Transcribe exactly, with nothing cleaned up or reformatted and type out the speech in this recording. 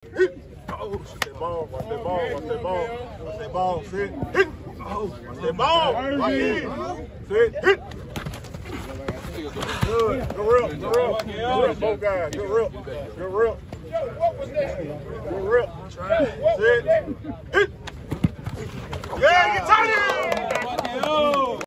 hit. Oh, watch that ball, watch that ball, watch that ball, watch that ball, sit, hit. Oh, watch that ball, right in, sit, hit. Good, good rip, good rip, good rip, both guys, good rip, good rip. Good rip, sit, hit. Yeah, get tight.